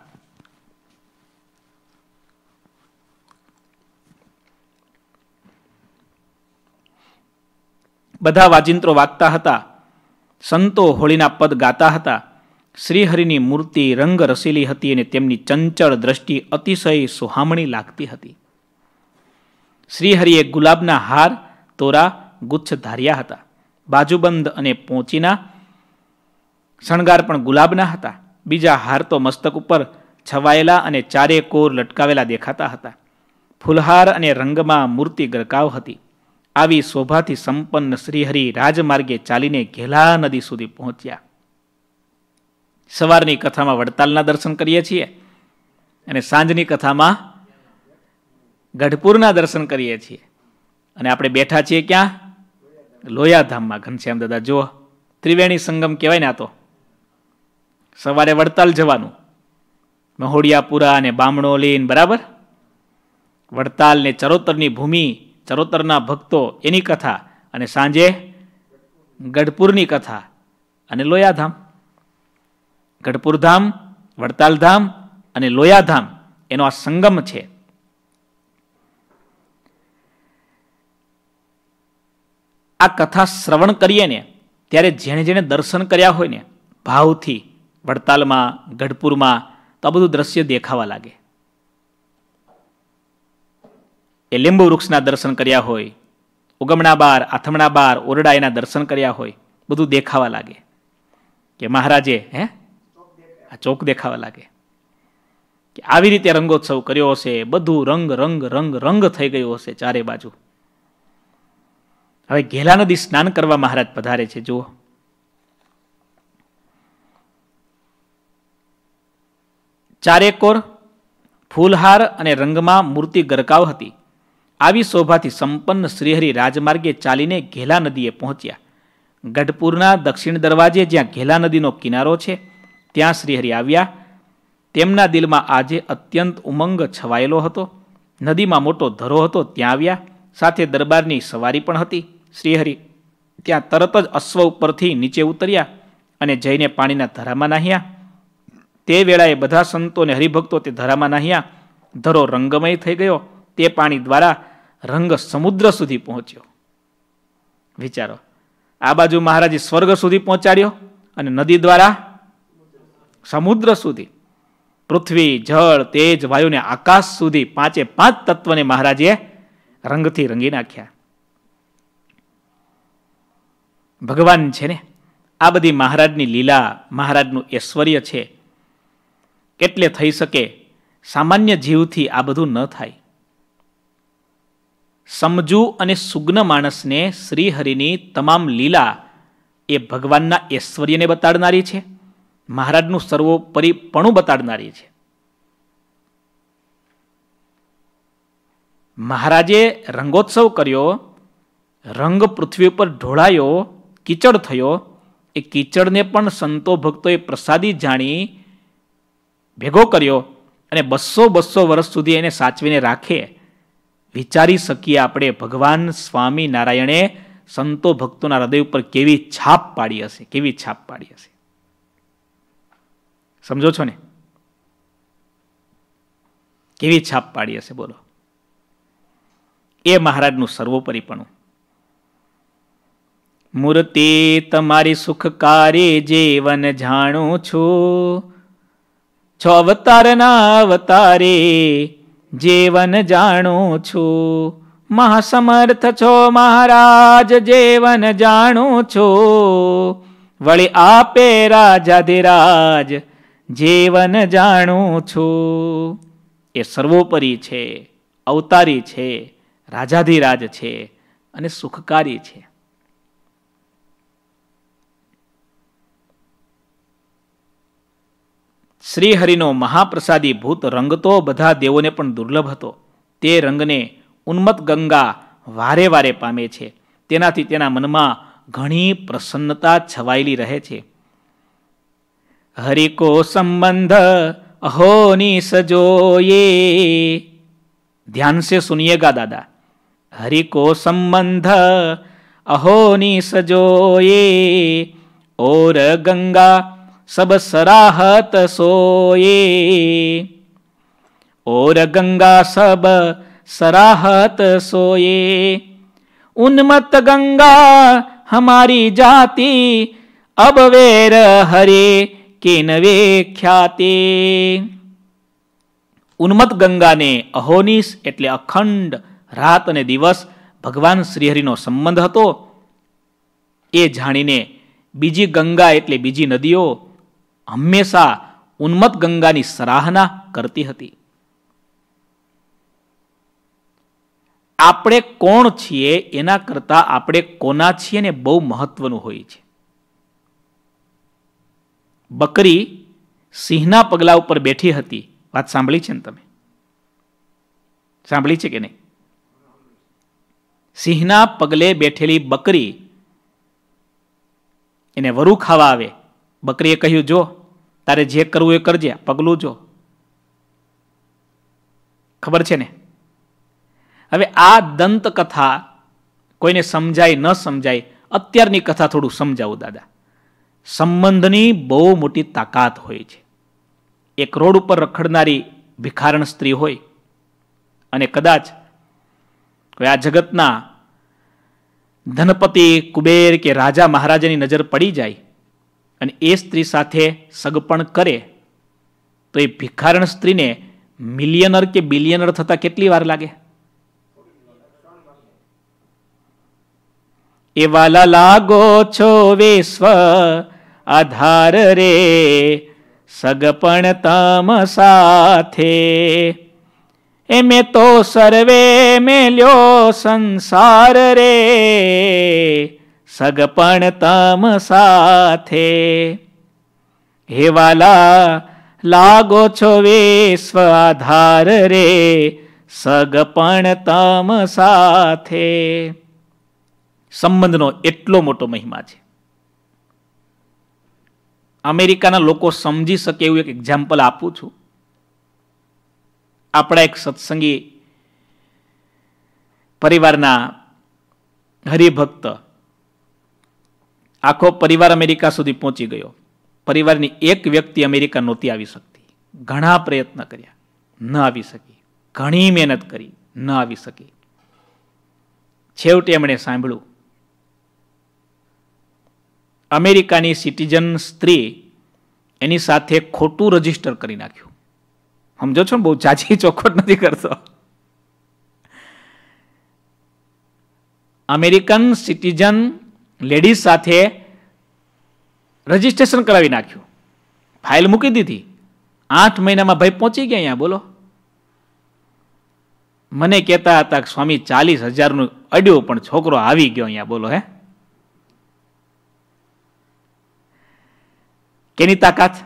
બધા વાજિંત્રો વાગતા હતા. સંતો હોળીના પદ ગાતા હતા. શ્રીહરિની મૂર્તિ રંગ રસીલી હતી અને તેમની ચંચળ દ્રષ્ટિ અતિશય સુહામણી લાગતી હતી. શ્રીહરિએ ગુલાબના હાર, તોરા, ગુચ્છ ધાર્યા હતા. બાજુબંધ અને પોંચીના શણગાર પણ ગુલાબના હતા. બીજા હાર તો મસ્તક ઉપર છવાયેલા અને ચારે કોર લટકાવેલા દેખાતા હતા. ફૂલહાર અને રંગમાં મૂર્તિ ગરકાવ હતી. આવી શોભાથી સંપન્ન શ્રીહરિ રાજમાર્ગે ચાલીને ઘેલા નદી સુધી પહોંચ્યા. સવારની કથામાં વડતાલના દર્શન કરીએ છીએ અને સાંજની કથામાં ગઢપુરના દર્શન કરીએ છીએ. અને આપણે બેઠા છીએ ક્યાં? લોયાધામમાં. ઘનશ્યામ દાદા જુઓ, ત્રિવેણી સંગમ કહેવાય ને. આ તો સવારે વડતાલ જવાનું, મહોડિયાપુરા અને બામણોલીન, બરાબર, વડતાલ ને ચરોતરની ભૂમિ, ચરોતરના ભક્તો, એની કથા, અને સાંજે ગઢપુરની કથા અને લોયાધામ. ગઢપુરધામ, વડતાલધામ અને લોયાધામ એનો આ સંગમ છે. આ કથા શ્રવણ કરીએ ને ત્યારે જેણે જેણે દર્શન કર્યા હોય ને ભાવથી વડતાલમાં, ગઢપુરમાં, તો આ બધું દ્રશ્ય દેખાવા લાગે. એ લીંબુ વૃક્ષના દર્શન કર્યા હોય, ઉગમણા બાર, આથમણા બાર, ઓરડા એના દર્શન કર્યા હોય, બધું દેખાવા લાગે કે મહારાજે હે આ ચોક દેખાવા લાગે કે આવી રીતે રંગોત્સવ કર્યો હશે. બધું રંગ રંગ રંગ રંગ થઈ ગયું હશે ચારે બાજુ. હવે ઘેલા નદી સ્નાન કરવા મહારાજ પધારે છે. જુઓ, ચારે કોર ફૂલહાર અને રંગમાં મૂર્તિ ગરકાવ હતી. આવી શોભાથી સંપન્ન શ્રીહરિ રાજમાર્ગે ચાલીને ઘેલા નદીએ પહોંચ્યા. ગઢપુરના દક્ષિણ દરવાજે જ્યાં ઘેલા નદીનો કિનારો છે ત્યાં શ્રીહરિ આવ્યા. તેમના દિલમાં આજે અત્યંત ઉમંગ છવાયેલો હતો. નદીમાં મોટો ધરો હતો, ત્યાં આવ્યા. સાથે દરબારની સવારી પણ હતી. શ્રીહરિ ત્યાં તરત જ અશ્વ ઉપરથી નીચે ઉતર્યા અને જઈને પાણીના ધરામાં નાહ્યા. તે વેળાએ બધા સંતો અને હરિભક્તો તે ધરામાં નાહ્યા. ધરો રંગમય થઈ ગયો. તે પાણી દ્વારા રંગ સમુદ્ર સુધી પહોંચ્યો. વિચારો, આ બાજુ મહારાજે સ્વર્ગ સુધી પહોંચાડ્યો અને નદી દ્વારા સમુદ્ર સુધી, પૃથ્વી, જળ, તેજ, વાયુ ને આકાશ સુધી પાંચે પાંચ તત્વને મહારાજે રંગથી રંગી નાખ્યા. ભગવાન છે ને, આ બધી મહારાજની લીલા, મહારાજનું ઐશ્વર્ય છે. એટલે થઈ શકે, સામાન્ય જીવથી આ બધું ન થાય. સમજુ અને સુગ્ન માણસને શ્રીહરિની તમામ લીલા એ ભગવાનના ઐશ્વર્યને બતાડનારી છે, મહારાજનું સર્વોપરીપણું બતાડનારી છે. મહારાજે રંગોત્સવ કર્યો, રંગ પૃથ્વી ઉપર ઢોળાયો, કીચડ થયો. એ કીચડને પણ સંતો ભક્તોએ પ્રસાદી જાણી ભેગો કર્યો અને બસો બસો વર્ષ સુધી એને સાચવીને રાખે. વિચારી શકીએ આપણે ભગવાન સ્વામી નારાયણે સંતો ભક્તોના હૃદય ઉપર કેવી છાપ પાડી હશે, કેવી છાપ પાડી હશે. સમજો છો ને? કેવી છાપ પાડી હશે, બોલો. એ મહારાજનું સર્વોપરીપણું. મૂર્તિ તમારી સુખકારી જીવન જાણું છું, છો અવતારના અવતારે જીવન જાણું છું. મહાસમર્થ છો મહારાજ જીવન જાણું છું, વળી આપે રાજાધિરાજ જીવન જાણું છું. એ સર્વોપરી છે, અવતારી છે, રાજાધિરાજ છે અને સુખકારી છે. શ્રીહરિનો મહાપ્રસાદી ભૂત રંગ તો બધા દેવોને પણ દુર્લભ હતો. તે રંગને ઉન્મત્ત ગંગા વારે વારે પામે છે. તેનાથી તેના મનમાં ઘણી પ્રસન્નતા છવાયેલી રહે છે. હરિ કો સંબંધ અહોની સજોયે, ધ્યાન से सुनिएगा दादा. हरि को संबंध अहोनी सजोये, और गंगा सब सराहत सोये. और गंगा सब सराहत सोये, उन्मत्त गंगा हमारी जाति, अब वेर हरे किनवे ख्याति. ઉન્મત્ત ગંગાને અહોનીસ એટલે અખંડ રાત અને દિવસ ભગવાન શ્રીહરિનો સંબંધ હતો એ જાણીને બીજી ગંગા એટલે બીજી નદીઓ હંમેશા ઉન્મત્ત ગંગાની સરાહના કરતી હતી. આપણે કોણ છીએ એના કરતા આપણે કોના છીએ ને બહુ મહત્વનું હોય છે. બકરી સિંહના પગલા ઉપર બેઠી હતી. વાત સાંભળી છે ને તમે? સાંભળી છે કે નહીં? સિંહના પગલે બેઠેલી બકરી એને વરુ ખાવા આવે. બકરીએ કહ્યું, જો તારે જે કરવું એ કરજે, પગલું જો. ખબર છે ને? હવે આ દંત કથા કોઈને સમજાય ન સમજાય, અત્યારની કથા થોડું સમજાવું દાદા. સંબંધની બહુ મોટી તાકાત હોય છે. એક રોડ ઉપર રખડનારી ભિખારણ સ્ત્રી હોય અને કદાચ કોઈ આ જગતના ધનપતિ કુબેર કે રાજા મહારાજાની નજર પડી જાય અને એ સ્ત્રી સાથે સગપણ કરે તો એ ભિખારણ સ્ત્રીને મિલિયનર કે બિલિયનર થતા કેટલી વાર લાગે? એ વાલા લાગો છો વિશ્વ આધાર રે સગપણ તમ સાથે, એ મેં તો સર્વે મેલ્યો સંસાર રે સગપણ તમ સાથે. હે વાલા લાગો છો વિશ્વ આધાર રે સગપણ તમ સાથે. સંબંધનો એટલો મોટો મહિમા છે. અમેરિકાના લોકો સમજી શકે એવું એક એક્ઝામ્પલ આપું છું. આપણા એક સત્સંગી પરિવારના હરિભક્ત, આખો પરિવાર અમેરિકા સુધી પહોંચી ગયો. પરિવારની એક વ્યક્તિ અમેરિકા નહોતી આવી શકતી. ઘણા પ્રયત્ન કર્યા, ન આવી શકી. ઘણી મહેનત કરી, ન આવી શકી. છેવટે એમણે સાંભળ્યું, અમેરિકાની સિટીઝન સ્ત્રી એની સાથે ખોટું રજીસ્ટર કરી નાખ્યું. સમજો છો ને? બહુ ચાચી ચોખવટ નથી કરતો. અમેરિકન સિટીઝન લેડીઝ સાથે રજીસ્ટ્રેશન કરાવી નાખ્યું. ફાઇલ મૂકી દીધી. આઠ મહિનામાં ભાઈ પહોંચી ગયા અહીંયા. બોલો. મને કહેતા હતા કે સ્વામી ચાલીસ હજારનું અડ્યું પણ છોકરો આવી ગયો અહીંયા. બોલો. હે, કેની તાકાત?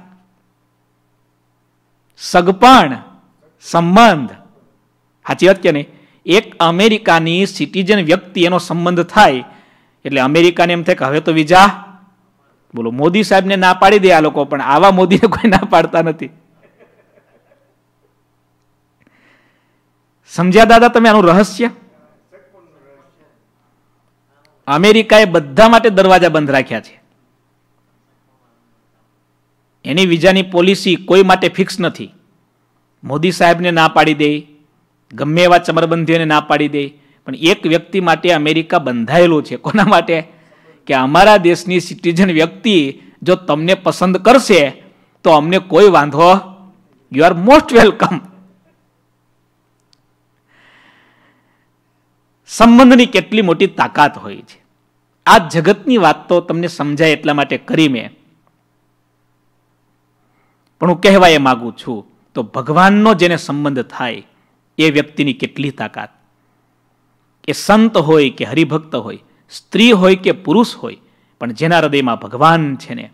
સગપણ સંબંધ. સાચી વાત કે નહીં? એક અમેરિકાની સિટીઝન વ્યક્તિ એનો સંબંધ થાય એટલે અમેરિકાને એમ થાય કે હવે તો વિઝા, બોલો, મોદી સાહેબને ના પાડી દે આ લોકો, પણ આવા મોદીને કોઈ ના પાડતા નથી. સમજ્યા દાદા તમે આનું રહસ્ય? અમેરિકાએ બધા માટે દરવાજા બંધ રાખ્યા છે. એની વિઝાની પોલિસી કોઈ માટે ફિક્સ નથી. મોદી સાહેબને ના પાડી દે, ગમે એવા ચમરબંધીઓને ના પાડી દે, પણ એક વ્યક્તિ માટે અમેરિકા બંધાયેલું છે. કોના માટે? કે અમારા દેશની સિટીઝન વ્યક્તિ જો તમને પસંદ કરશે તો અમને કોઈ વાંધો, યુ આર મોસ્ટ વેલકમ. સંબંધની કેટલી મોટી તાકાત હોય છે. આ જગતની વાત તો તમને સમજાય એટલા માટે કરી મેં, પણ હું કહેવા એ માગું છું તો ભગવાનનો જેને સંબંધ થાય એ વ્યક્તિની કેટલી તાકાત. એ સંત હોય કે હરિભક્ત હોય, સ્ત્રી હોય કે પુરુષ હોય, પણ જેના હૃદયમાં ભગવાન છે ને,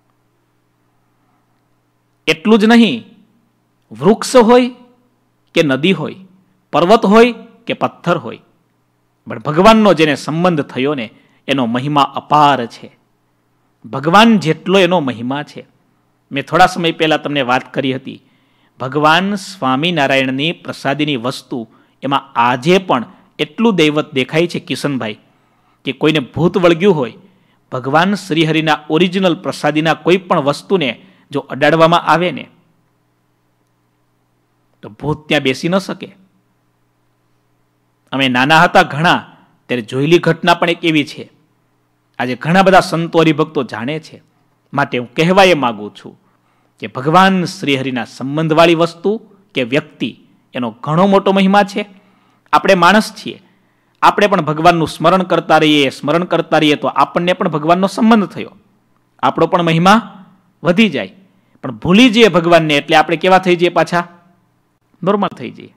એટલું જ નહીં, વૃક્ષ હોય કે નદી હોય, પર્વત હોય કે પથ્થર હોય, પણ ભગવાનનો જેને સંબંધ થયો ને એનો મહિમા અપાર છે. ભગવાન જેટલો એનો મહિમા છે. મેં થોડા સમય પહેલા તમને વાત કરી હતી, ભગવાન સ્વામિનારાયણની પ્રસાદીની વસ્તુ એમાં આજે પણ એટલું દૈવત દેખાય છે કિશનભાઈ, કે કોઈને ભૂત વળગ્યું હોય, ભગવાન શ્રીહરિના ઓરિજિનલ પ્રસાદીના કોઈ પણ વસ્તુને જો અડાડવામાં આવે ને તો ભૂત ત્યાં બેસી ન શકે. અમે નાના હતા ઘણા ત્યારે જોયેલી ઘટના પણ એક એવી છે. આજે ઘણા બધા સંતો હરિભક્તો જાણે છે. માટે હું કહેવા એ માગું છું કે ભગવાન શ્રીહરિના સંબંધવાળી વસ્તુ કે વ્યક્તિ એનો ઘણો મોટો મહિમા છે. આપણે માણસ છીએ, આપણે પણ ભગવાનનું સ્મરણ કરતા રહીએ સ્મરણ કરતા રહીએ તો આપણને પણ ભગવાનનો સંબંધ થયો, આપણો પણ મહિમા વધી જાય. પણ ભૂલી જઈએ ભગવાનને એટલે આપણે કેવા થઈ જઈએ, પાછા નોર્મલ થઈ જઈએ.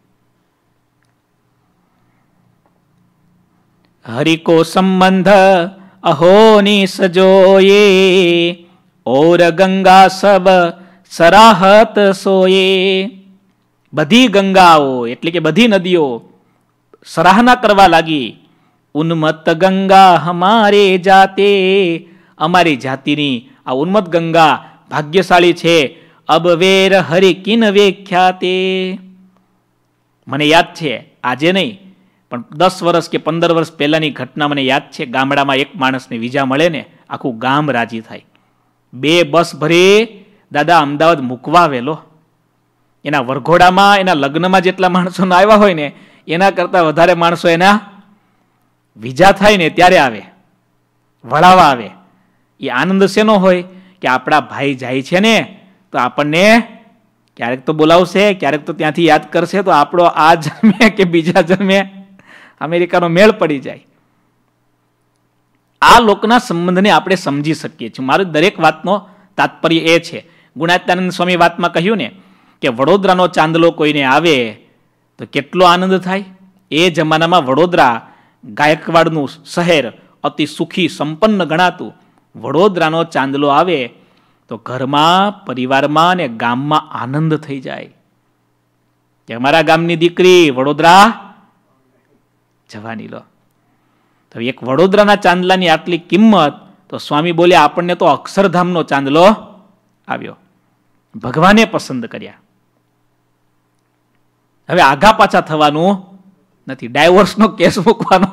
હરિ કો સંબંધ અહોની સજોયે, ઓર ગંગા સબ સરાહત સોયે. બધી ગંગાઓ એટલે કે બધી નદીઓ સરાહના કરવા લાગી. ઉન્મત્ત ગંગા હમારે જાતે, અમારી જાતિની આ ઉન્મત્ત ગંગા ભાગ્યશાળી છે. અબ વેર હરિ કિન વેખ્યાતે. મને યાદ છે, આજે નહીં પણ દસ વર્ષ કે પંદર વર્ષ પહેલાની ઘટના મને યાદ છે. ગામડામાં એક માણસને વિઝા મળે ને આખું ગામ રાજી થાય. બે બસ ભરી દાદા અમદાવાદ મૂકવા આવેલો. એના વરઘોડામાં એના લગ્નમાં જેટલા માણસો આવ્યા હોય ને એના કરતા વધારે માણસો એના વિઝા થાય ને ત્યારે આવે, વળાવા આવે. એ આનંદ શેનો હોય કે આપણા ભાઈ જાય છે ને તો આપણને ક્યારેક તો બોલાવશે, ક્યારેક તો ત્યાંથી યાદ કરશે, તો આપણો આ જન્મે કે બીજા જન્મે અમેરિકાનો મેળ પડી જાય. આ લોકના સંબંધને આપણે સમજી શકીએ છીએ. મારું દરેક વાતનો તાત્પર્ય એ છે. ગુણાત્યાનંદ સ્વામી વાતમાં કહ્યું ને કે વડોદરાનો ચાંદલો કોઈને આવે તો કેટલો આનંદ થાય. એ જમાનામાં વડોદરા ગાયકવાડનું શહેર અતિ સુખી સંપન્ન ગણાતું. વડોદરાનો ચાંદલો આવે તો ઘરમાં, પરિવારમાં અને ગામમાં આનંદ થઈ જાય કે અમારા ગામની દીકરી વડોદરા જવાની લો. તો એક વડોદરાના ચાંદલાની આટલી કિંમત તો સ્વામી બોલ્યા આપણને તો અક્ષરધામનો ચાંદલો આવ્યો, ભગવાને પસંદ કર્યા. હવે આઘા પાછા થવાનું નથી, ડાયવોર્સનો કેસ મૂકવાનો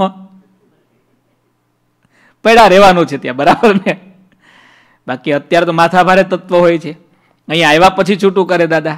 પડ્યા રહેવાનું છે ત્યાં, બરાબર ને. બાકી અત્યારે તો માથા ભારે તત્વ હોય છે, અહીંયા આવ્યા પછી છૂટું કરે દાદા.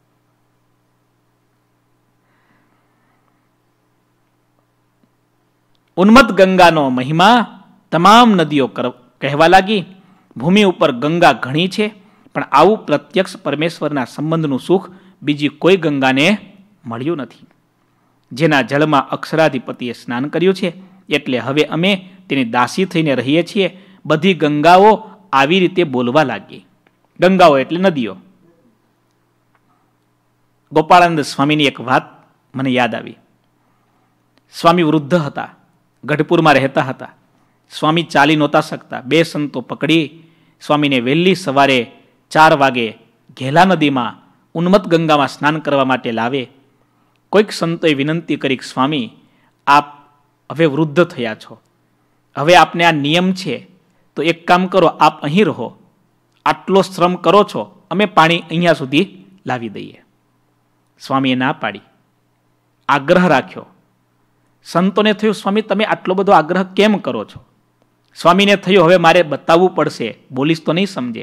ઉન્મત્ત ગંગાનો મહિમા તમામ નદીઓ કહેવા લાગી. ભૂમિ ઉપર ગંગા ઘણી છે, પણ આવું પ્રત્યક્ષ પરમેશ્વરના સંબંધનું સુખ બીજી કોઈ ગંગાને મળ્યું નથી. જેના જળમાં અક્ષરાધિપતિએ સ્નાન કર્યું છે એટલે હવે અમે તેની દાસી થઈને રહીએ છીએ. બધી ગંગાઓ આવી રીતે બોલવા લાગી. ગંગાઓ એટલે નદીઓ. ગોપાળાનંદ સ્વામીની એક વાત મને યાદ આવી. સ્વામી વૃદ્ધ હતા, ગઢપુરમાં રહેતા હતા. સ્વામી ચાલી નહોતા શકતા. બે સંતો પકડી સ્વામીને વહેલી સવારે ચાર વાગે ઘેલા નદીમાં ઉન્મત્ત ગંગામાં સ્નાન કરવા માટે લાવે. કોઈક સંતોએ વિનંતી કરી, સ્વામી આપ હવે વૃદ્ધ થયા છો, હવે આપને આ નિયમ છે તો એક કામ કરો, આપ અહીં રહો, આટલો શ્રમ કરો છો, અમે પાણી અહીંયા સુધી લાવી દઈએ. સ્વામીએ ના પાડી, આગ્રહ રાખ્યો. સંતોને થયું સ્વામી તમે આટલો બધો આગ્રહ કેમ કરો છો? સ્વામીને થયું હવે મારે બતાવવું પડશે, બોલીશ તો નહીં સમજે.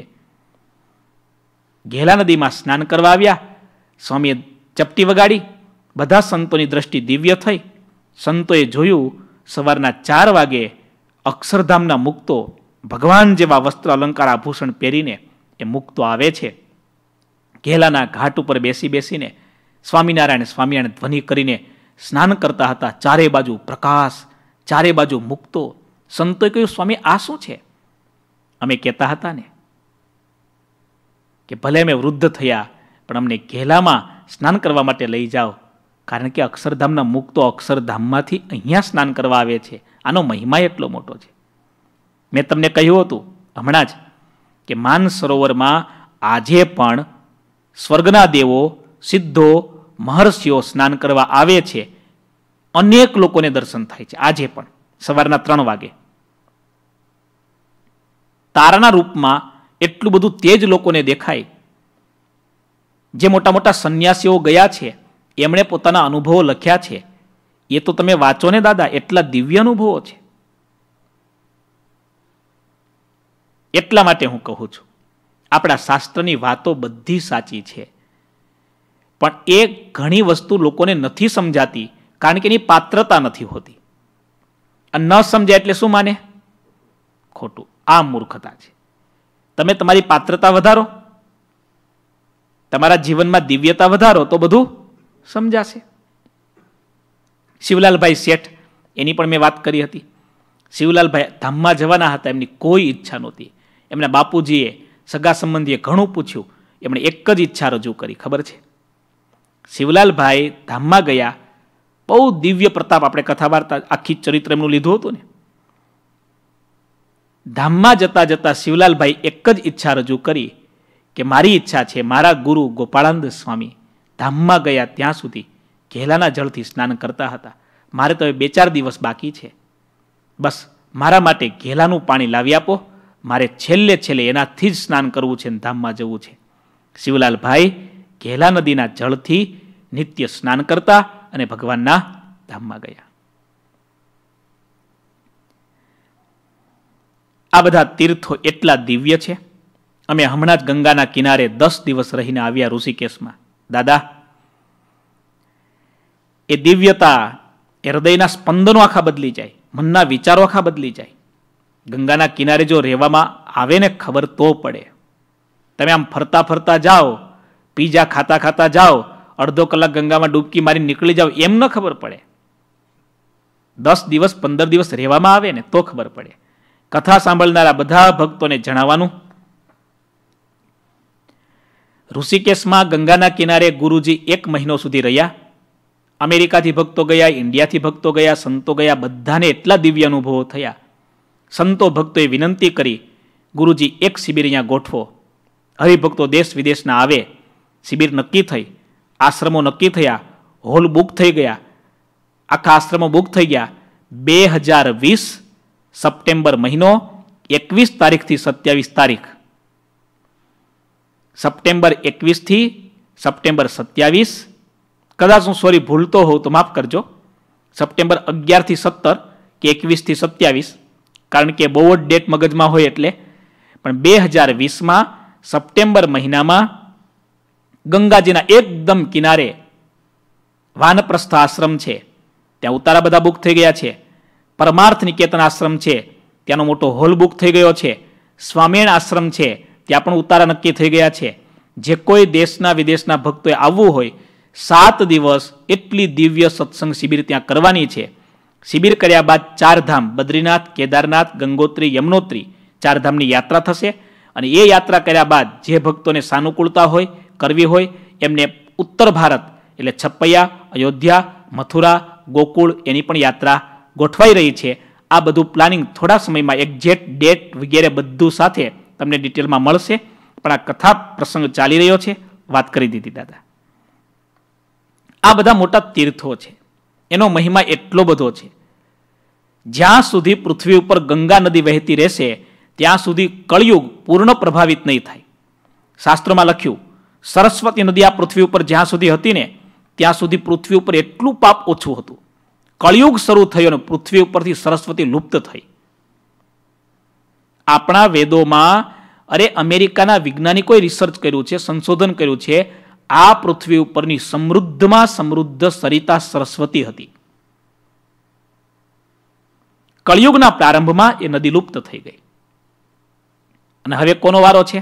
ઘેલા નદીમાં સ્નાન કરવા આવ્યા. સ્વામીએ ચપટી વગાડી. બધા સંતોની દ્રષ્ટિ દિવ્ય થઈ. સંતોએ જોયું સવારના ચાર વાગે અક્ષરધામના મુક્તો ભગવાન જેવા વસ્ત્ર અલંકાર આભૂષણ પહેરીને એ મુક્તો આવે છે. ઘેલાના ઘાટ ઉપર બેસી બેસીને સ્વામિનારાયણ સ્વામિનારાયણ ધ્વનિ કરીને સ્નાન કરતા હતા. ચારે બાજુ પ્રકાશ, ચારે બાજુ મુક્તો. સંતોએ કહ્યું સ્વામી આ શું છે? અમે કહેતા હતા ને કે ભલે અમે વૃદ્ધ થયા પણ અમને ઘેલામાં સ્નાન કરવા માટે લઈ જાઓ, કારણ કે અક્ષરધામના મુક્તો અક્ષરધામમાંથી અહીંયા સ્નાન કરવા આવે છે. આનો મહિમા એટલો મોટો છે. મેં તમને કહ્યું હતું હમણાં જ કે માન સરોવરમાં આજે પણ સ્વર્ગના દેવો, સિદ્ધો, મહર્ષિઓ સ્નાન કરવા આવે છે. અનેક લોકોને દર્શન થાય છે આજે પણ સવારના ત્રણ વાગે. તારાના રૂપમાં એટલું બધું તેજ લોકોને દેખાય. જે મોટા મોટા સંન્યાસીઓ ગયા છે એમણે પોતાના અનુભવો લખ્યા છે. એ તો તમે વાંચો ને દાદા, એટલા દિવ્ય અનુભવો છે. એટલા માટે હું કહું છું આપણા શાસ્ત્રની વાતો બધી સાચી છે, પણ એ ઘણી વસ્તુ લોકોને નથી સમજાતી કારણ કે એની પાત્રતા નથી હોતી. અને ન સમજાય એટલે શું માને? ખોટું. આ મૂર્ખતા છે. તમે તમારી પાત્રતા વધારો, તમારા જીવનમાં દિવ્યતા વધારો તો બધું સમજાશે. શિવલાલભાઈ શેઠ એની પણ મેં વાત કરી હતી. શિવલાલભાઈ ધામમાં જવાના હતા, એમની કોઈ ઈચ્છા નહોતી. એમના બાપુજીએ સગા સંબંધીએ ઘણું પૂછ્યું, એમણે એક જ ઈચ્છા રજૂ કરી, ખબર છે? શિવલાલભાઈ ધામમાં ગયા. બહુ દિવ્ય પ્રતાપ, આપણે કથા વાર્તા આખી ચરિત્ર એમનું લીધું હતું ને. ધામમાં જતા જતા શિવલાલભાઈ એક જ ઈચ્છા રજૂ કરી કે મારી ઈચ્છા છે મારા ગુરુ ગોપાળાનંદ સ્વામી ધામમાં ગયા ત્યાં સુધી ઘેલાના જળથી સ્નાન કરતા હતા. મારે તો બે ચાર દિવસ બાકી છે, બસ મારા માટે ઘેલાનું પાણી લાવી આપો, મારે છેલ્લે છેલ્લે એનાથી જ સ્નાન કરવું છે, ધામમાં જવું છે. શિવલાલભાઈ ઘેલા નદીના જળથી નિત્ય સ્નાન કરતા અને ભગવાનના ધામમાં ગયા. આ બધા તીર્થો એટલા દિવ્ય છે. અમે હમણાં જ ગંગાના કિનારે દસ દિવસ રહીને આવ્યા ઋષિકેશમાં. દાદા, એ દિવ્યતા, એ હૃદયના સ્પંદનો આખા બદલી જાય, મનના વિચારો આખા બદલી જાય. ગંગાના કિનારે જો રહેવામાં આવે ને ખબર તો પડે. તમે આમ ફરતા ફરતા જાઓ, પીઝા ખાતા ખાતા જાઓ, અડધો કલાક ગંગામાં ડૂબકી મારી નીકળી જાઓ, એમ ન ખબર પડે. દસ દિવસ પંદર દિવસ રહેવામાં આવે ને તો ખબર પડે. કથા સાંભળનારા બધા ભક્તોને જણાવવાનું, ઋષિકેશમાં ગંગાના કિનારે ગુરુજી એક મહિનો સુધી રહ્યા. અમેરિકાથી ભક્તો ગયા, ઇન્ડિયાથી ભક્તો ગયા, સંતો ગયા, બધાને એટલા દિવ્ય અનુભવો થયા. સંતો ભક્તોએ વિનંતી કરી, ગુરુજી એક શિબિર અહીંયા ગોઠવો, હરિભક્તો દેશ વિદેશના આવે. શિબિર નક્કી થઈ, આશ્રમો નક્કી થયા, હોલ બુક થઈ ગયા, આખા આશ્રમો બુક થઈ ગયા. બે હજાર વીસ સપ્ટેમ્બર મહિનો, એકવીસ તારીખથી સત્યાવીસ તારીખ, સપ્ટેમ્બર એકવીસથી સપ્ટેમ્બર સત્યાવીસ, કદાચ હું સોરી ભૂલતો હોઉં તો માફ કરજો, સપ્ટેમ્બર અગિયારથી સત્તર કે એકવીસથી સત્યાવીસ, કારણ કે બહુ જ ડેટ મગજમાં હોય એટલે. પણ બે હજાર વીસમાં સપ્ટેમ્બર મહિનામાં ગંગાજીના એકદમ કિનારે વાનપ્રસ્થ આશ્રમ છે, ત્યાં ઉતારા બધા બુક થઈ ગયા છે. પરમાર્થ નિકેતન આશ્રમ છે, ત્યાંનો મોટો હોલ બુક થઈ ગયો છે. સ્વામિનારાયણ આશ્રમ છે, ત્યાં પણ ઉતારા નક્કી થઈ ગયા છે. જે કોઈ દેશના વિદેશના ભક્તોએ આવવું હોય, સાત દિવસ એટલી દિવ્ય સત્સંગ શિબિર ત્યાં કરવાની છે. શિબિર કર્યા બાદ ચાર ધામ, બદ્રીનાથ, કેદારનાથ, ગંગોત્રી, યમનોત્રી, ચાર ધામની યાત્રા થશે. અને એ યાત્રા કર્યા બાદ જે ભક્તોને સાનુકૂળતા હોય, કરવી હોય, એમને ઉત્તર ભારત એટલે છપૈયા, અયોધ્યા, મથુરા, ગોકુળ એની પણ યાત્રા ગોઠવાઈ રહી છે. આ બધું પ્લાનિંગ થોડા સમયમાં એક્ઝેક્ટ ડેટ વગેરે બધું સાથે તમને ડિટેલમાં મળશે. પણ આ કથા પ્રસંગ ચાલી રહ્યો છે, વાત કરી દીધી દાદા. આ બધા મોટા તીર્થો છે, એનો મહિમા એટલો બધો છે. જ્યાં સુધી પૃથ્વી ઉપર ગંગા નદી વહેતી રહેશે ત્યાં સુધી કળિયુગ પૂર્ણ પ્રભાવિત નહીં થાય. શાસ્ત્રોમાં લખ્યું, સરસ્વતી નદી આ પૃથ્વી ઉપર જ્યાં સુધી હતી ને ત્યાં સુધી પૃથ્વી ઉપર એટલું પાપ ઓછું હતું. કળિયુગ શરૂ થયો અને પૃથ્વી ઉપરથી સરસ્વતી લુપ્ત થઈ. આપણા વેદોમાં, અરે અમેરિકાના વૈજ્ઞાનિકોએ રિસર્ચ કર્યું છે, સંશોધન કર્યું છે, આ પૃથ્વી ઉપરની સમૃદ્ધમાં સમૃદ્ધ સરિતા સરસ્વતી હતી. કળિયુગના પ્રારંભમાં એ નદી લુપ્ત થઈ ગઈ. અને હવે કોનો વારો છે?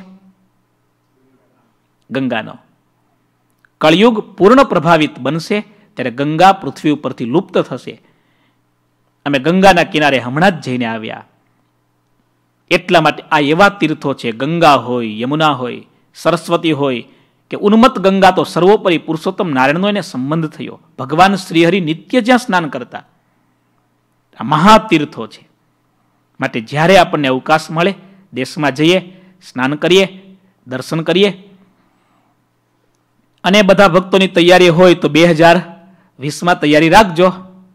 ગંગાનો. કળિયુગ પૂર્ણ પ્રભાવિત બનશે ત્યારે ગંગા પૃથ્વી ઉપરથી લુપ્ત થશે. અમે ગંગાના કિનારે હમણાં જ જઈને આવ્યા. એટલા માટે આ એવા તીર્થો છે, ગંગા હોય, યમુના હોય, સરસ્વતી હોય, કે ઉન્મત્ત ગંગા તો સર્વોપરી પુરુષોત્તમ નારાયણનો એને સંબંધ થયો. ભગવાન શ્રીહરિ નિત્ય જ્યાં સ્નાન કરતા. આ મહાતીર્થો છે. માટે જ્યારે આપણને અવકાશ મળે દેશમાં જઈએ, સ્નાન કરીએ, દર્શન કરીએ. અને બધા ભક્તોની તૈયારી હોય તો બે હજાર વીસમાં તૈયારી રાખજો.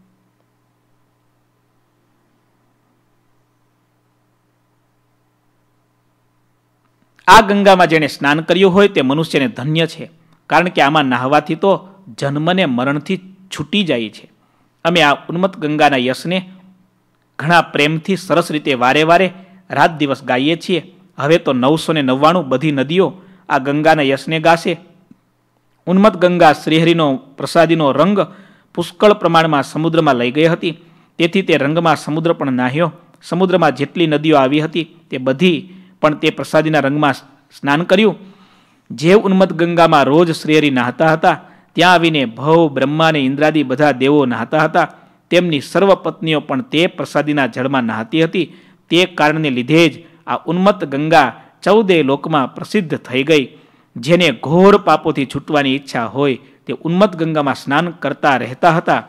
આ ગંગામાં જેણે સ્નાન કર્યું હોય તે મનુષ્યને ધન્ય છે, કારણ કે આમાં નાહવાથી તો જન્મને મરણથી છૂટી જાય છે. અમે આ ઉન્મત્ત ગંગાના યશને ઘણા પ્રેમથી સરસ રીતે વારે વારે રાત દિવસ ગાઈએ છીએ. હવે તો નવસો ને નવ્વાણું બધી નદીઓ આ ગંગાના યશને ગાશે. ઉન્મત્ત ગંગા શ્રીહરિનો પ્રસાદીનો રંગ પુષ્કળ પ્રમાણમાં સમુદ્રમાં લઈ ગઈ હતી. તેથી તે રંગમાં સમુદ્ર પણ નાહ્યો. સમુદ્રમાં જેટલી નદીઓ આવી હતી તે બધી પણ તે પ્રસાદીના રંગમાં સ્નાન કર્યું. જે ઉન્મત્ત ગંગામાં રોજ શ્રીહરિ નહાતા હતા ત્યાં આવીને ભવ, બ્રહ્મા અને ઇન્દ્રાદી બધા દેવો નહાતા હતા. તેમની સર્વ પત્નીઓ પણ તે પ્રસાદીના જળમાં નહાતી હતી. તે કારણને લીધે જ આ ઉન્મત્ત ગંગા ચૌદે લોકમાં પ્રસિદ્ધ થઈ ગઈ. જેને ઘોર પાપોથી છૂટવાની ઈચ્છા હોય તે ઉન્મત્ત ગંગામાં સ્નાન કરતા રહેતા હતા.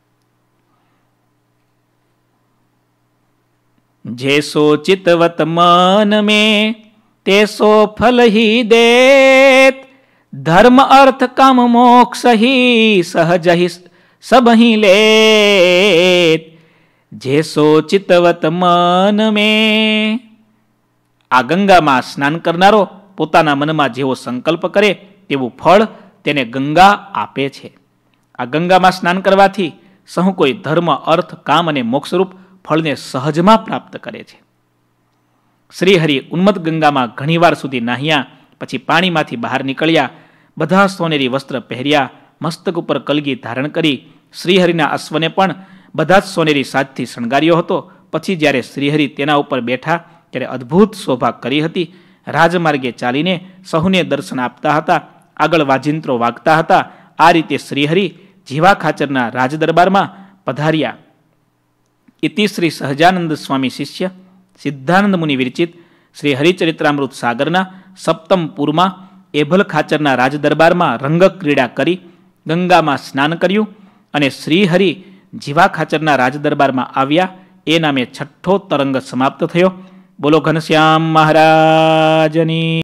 જેસો ચિતવત મન में તેસો ફલ ही देत धर्म अर्थ काम मोक्ष ही सहज ही सब ही लेत જેસો ચિતવત મન में. આ ગંગામાં સ્નાન કરનારો પોતાના મનમાં જેવો સંકલ્પ કરે તેવું ફળ તેને ગંગા આપે છે. આ ગંગામાં સ્નાન કરવાથી સહુ કોઈ ધર્મ અર્થ કામ અને મોક્ષરૂપ ફળને સહજમાં પ્રાપ્ત કરે છે. શ્રીહરિ ઉન્મત્ત ગંગામાં ઘણીવાર સુધી નાહ્યા. પછી પાણીમાંથી બહાર નીકળ્યા. બધા સોનેરી વસ્ત્ર પહેર્યા. મસ્તક ઉપર કલગી ધારણ કરી શ્રીહરિના અશ્વને પણ બધા જ સોનેરી સાજથી શણગાર્યો હતો. પછી જ્યારે શ્રીહરિ તેના ઉપર બેઠા ત્યારે અદ્ભુત શોભા કરી હતી. રાજમાર્ગે ચાલીને સહુને દર્શન આપતા હતા. આગળ વાજિંત્રો વાગતા હતા. આ રીતે શ્રીહરિ જીવા ખાચરના રાજદરબારમાં પધાર્યા. ઇતિ શ્રી સહજાનંદ સ્વામી શિષ્ય સિદ્ધાનંદ મુનિ વિરચિત શ્રી હરિચરિત્રામૃત સાગરના સપ્તમ પૂરમાં એભલ ખાચરના રાજદરબારમાં રંગ ક્રીડા કરી ગંગામાં સ્નાન કર્યું અને શ્રીહરિ જીવા ખાચરના રાજદરબારમાં આવ્યા. એ નામે છઠ્ઠો તરંગ સમાપ્ત થયો. બોલો ઘનશ્યામ મહારાજની.